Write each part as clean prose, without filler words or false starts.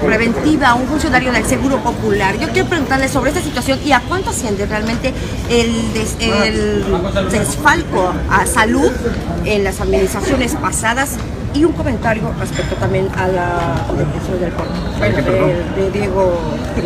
preventiva a un funcionario del Seguro Popular. Yo quiero preguntarle sobre esta situación y a cuánto asciende realmente el desfalco a salud en las administraciones pasadas, y un comentario respecto también a la detención del de Diego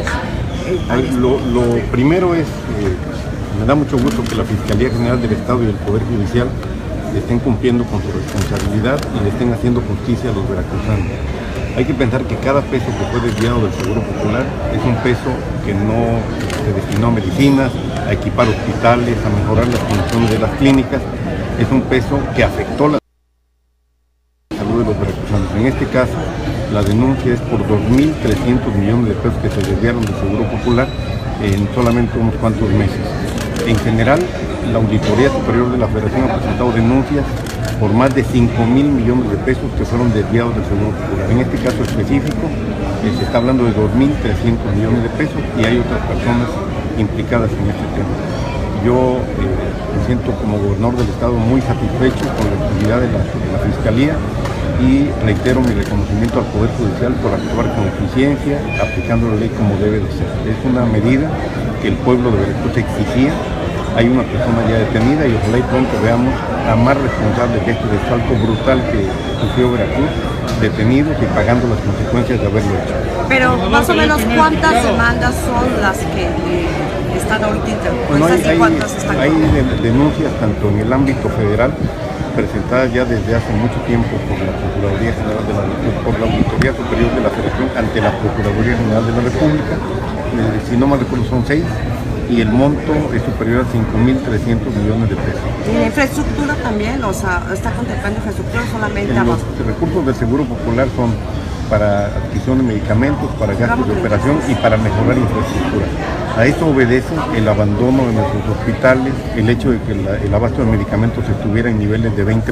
Cruz. Lo primero es, me da mucho gusto que la Fiscalía General del Estado y el Poder Judicial estén cumpliendo con su responsabilidad y le estén haciendo justicia a los veracruzanos. Hay que pensar que cada peso que fue desviado del Seguro Popular es un peso que no se destinó a medicinas, a equipar hospitales, a mejorar las condiciones de las clínicas. Es un peso que afectó la salud de los veracruzanos. En este caso, la denuncia es por 2.300 millones de pesos que se desviaron del Seguro Popular en solamente unos cuantos meses. En general, la Auditoría Superior de la Federación ha presentado denuncias por más de 5.000 millones de pesos que fueron desviados del Seguro Popular. En este caso específico, se está hablando de 2.300 millones de pesos y hay otras personas implicadas en este tema. Yo me siento como gobernador del Estado muy satisfecho con la actividad de la Fiscalía y reitero mi reconocimiento al Poder Judicial por actuar con eficiencia, aplicando la ley como debe de ser. Es una medida que el pueblo de Veracruz exigía. Hay una persona ya detenida y ojalá y pronto veamos a más responsables de este desfalco brutal que sufrió Veracruz, detenidos y pagando las consecuencias de haberlo hecho. Pero más o menos, ¿cuántas demandas son las que están ahorita interpuestas y cuántas están? Hay denuncias tanto en el ámbito federal, presentadas ya desde hace mucho tiempo por la Procuraduría General de la República, por la Auditoría Superior de la Federación ante la Procuraduría General de la República. Si no mal recuerdo son 6 y el monto es superior a 5.300 millones de pesos. ¿Y la infraestructura también? O sea, ¿está contemplando infraestructura solamente a los recursos del Seguro Popular son para adquisición de medicamentos, para gastos de operación y para mejorar infraestructura. A esto obedece el abandono de nuestros hospitales, el hecho de que el abasto de medicamentos estuviera en niveles de 20%,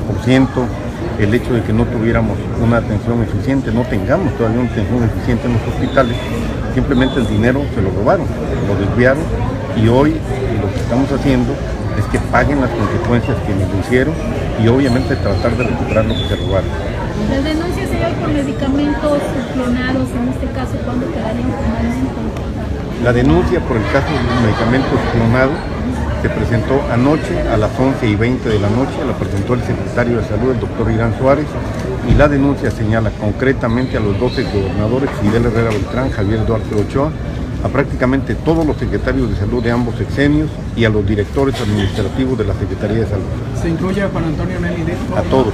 el hecho de que no tuviéramos una atención eficiente, no tengamos todavía una atención eficiente en los hospitales. Simplemente el dinero se lo robaron, lo desviaron y hoy lo que estamos haciendo es que paguen las consecuencias que nos hicieron y obviamente tratar de recuperar lo que se robaron. Las denuncias serían por medicamentos clonados, en este caso, ¿cuándo quedarían finalmente? La denuncia por el caso de los medicamentos clonados se presentó anoche a las 11:20 de la noche, la presentó el secretario de Salud, el doctor Irán Suárez, y la denuncia señala concretamente a los 12 gobernadores, Fidel Herrera Beltrán, Javier Duarte Ochoa, a prácticamente todos los secretarios de salud de ambos sexenios y a los directores administrativos de la Secretaría de Salud. ¿Se incluye a Juan Antonio Nelly Desto? A todos.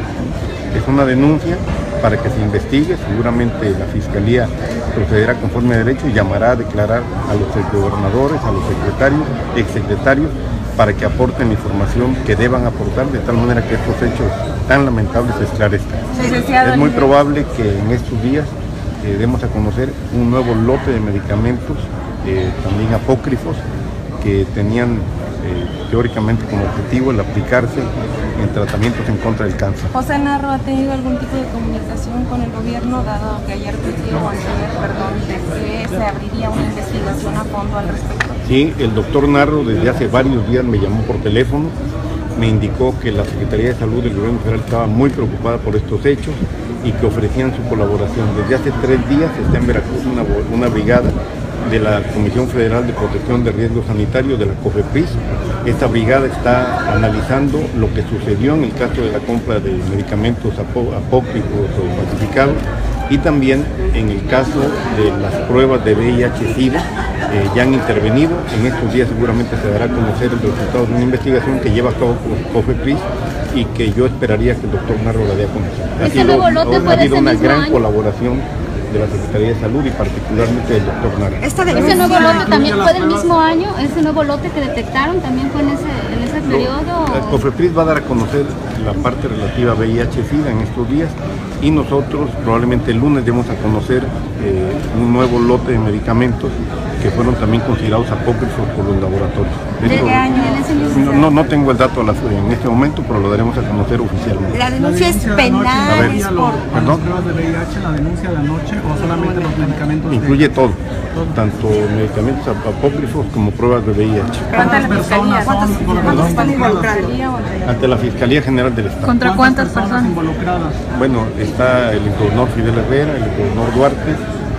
Es una denuncia para que se investigue, seguramente la Fiscalía procederá conforme a derecho y llamará a declarar a los gobernadores, a los secretarios, exsecretarios, para que aporten la información que deban aportar, de tal manera que estos hechos tan lamentables se esclarezcan. Es muy probable que en estos días demos a conocer un nuevo lote de medicamentos, también apócrifos, que tenían teóricamente como objetivo el aplicarse en tratamientos en contra del cáncer. José Narro, ¿ha tenido algún tipo de comunicación con el gobierno, dado que ayer pidió de que se abriría una investigación a fondo al respecto? Sí, el doctor Narro desde hace varios días me llamó por teléfono, me indicó que la Secretaría de Salud del Gobierno Federal estaba muy preocupada por estos hechos y que ofrecían su colaboración. Desde hace 3 días está en Veracruz una brigada de la Comisión Federal de Protección de Riesgos Sanitarios, de la COFEPRIS. Esta brigada está analizando lo que sucedió en el caso de la compra de medicamentos apócrifos o falsificados y también en el caso de las pruebas de VIH-Sida. Ya han intervenido. En estos días seguramente se dará a conocer el resultado de una investigación que lleva a cabo COFEPRIS y que yo esperaría que el doctor Narro la dé a conocer. Ha habido una gran colaboración de la Secretaría de Salud y particularmente del doctor Narro. ¿Ese nuevo lote también fue del mismo año? ¿Ese nuevo lote que detectaron también fue en ese periodo? La COFEPRIS va a dar a conocer la parte relativa a VIH-Sida en estos días y nosotros probablemente el lunes demos a conocer un nuevo lote de medicamentos que fueron también considerados apócrifos por los laboratorios. ¿De qué año? No tengo el dato en este momento, pero lo daremos a conocer oficialmente. La denuncia es penal. ¿Las pruebas de VIH, la denuncia de anoche o solamente los medicamentos? Incluye todo, tanto medicamentos apócrifos como pruebas de VIH. ¿Cuántas personas están involucradas? Ante la Fiscalía General del Estado. ¿Contra cuántas personas involucradas? Bueno, está el gobernador Fidel Herrera, el gobernador Duarte,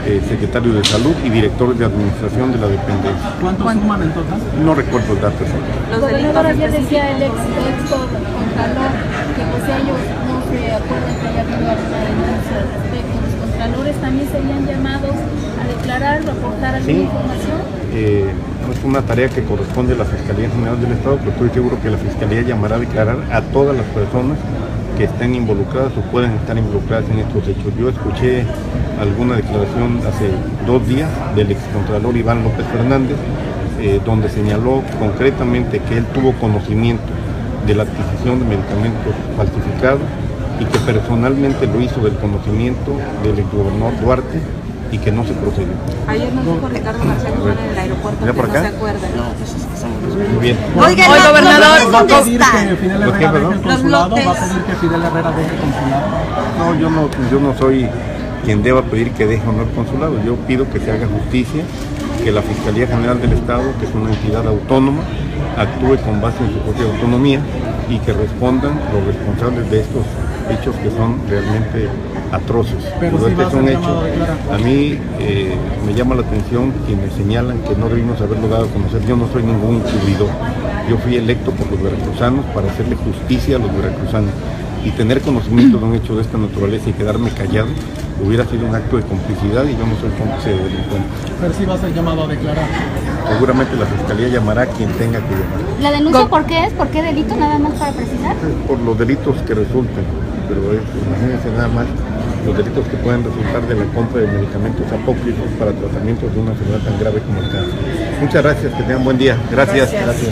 secretario de Salud y directores de administración de la dependencia. ¿Cuántos suman en total? No recuerdo el dato exacto. Gobernador, ayer decía el ex contralor que pues ellos no se acuerdan que haya habido alguna denuncia al respecto. Los contralores también serían llamados a declarar, reportar alguna información. Es una tarea que corresponde a la Fiscalía General del Estado, pero estoy seguro que la Fiscalía llamará a declarar a todas las personas que estén involucradas o pueden estar involucradas en estos hechos. Yo escuché alguna declaración hace 2 días del excontralor Iván López Fernández, donde señaló concretamente que él tuvo conocimiento de la adquisición de medicamentos falsificados y que personalmente lo hizo del conocimiento del exgobernador Duarte y que no se procedió. Ayer nos dijo Ricardo García Guzmán en el aeropuerto que no se acuerda. Muy bien. Oiga, gobernador, ¿Va a ¿dónde pedir están? que Fidel ¿Los qué, Herrera deje perdón? el consulado? ¿Va a pedir que Fidel Herrera deje el consulado? No, yo no soy quien deba pedir que deje o no el consulado. Yo pido que se haga justicia, que la Fiscalía General del Estado, que es una entidad autónoma, actúe con base en su propia autonomía y que respondan los responsables de estos hechos que son realmente atroces. Pero sí va a ser llamado a declarar. A mí me llama la atención quienes señalan que no debimos haberlo dado a conocer. Yo no soy ningún encubridor. Yo fui electo por los veracruzanos para hacerle justicia a los veracruzanos. Y tener conocimiento de un hecho de esta naturaleza y quedarme callado hubiera sido un acto de complicidad y yo no soy cómplice de delincuentes. Pero sí va a ser llamado a declarar. Seguramente la Fiscalía llamará a quien tenga que llamar. ¿La denuncia por qué es? ¿Por qué delito? Nada más para precisar. Por los delitos que resulten, pero imagínense nada más los delitos que pueden resultar de la compra de medicamentos apócrifos para tratamientos de una enfermedad tan grave como el cáncer. Muchas gracias, que tengan buen día. Gracias.